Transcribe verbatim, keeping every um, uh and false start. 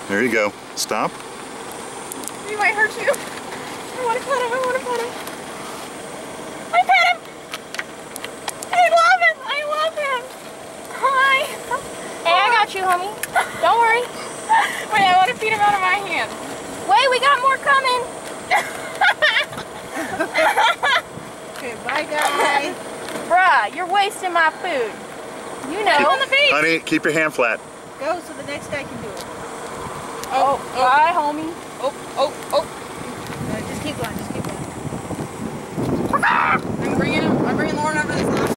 There you go. Stop. He might hurt you. I want to pet him. I want to pet him. I pet him. I love him. I love him. Hi. Hey, I got you, homie. Don't worry. Wait, I want to feed him out of my hand. Wait, we got more coming. Okay, bye guys. Bruh, you're wasting my food. You know. Keep on the feet. Honey, keep your hand flat. Go so the next guy can do it. Oh, oh. Bye, homie. Oh, oh, oh. No, just keep going, just keep going. I'm bringing him. I'm bringing Lauren over this line.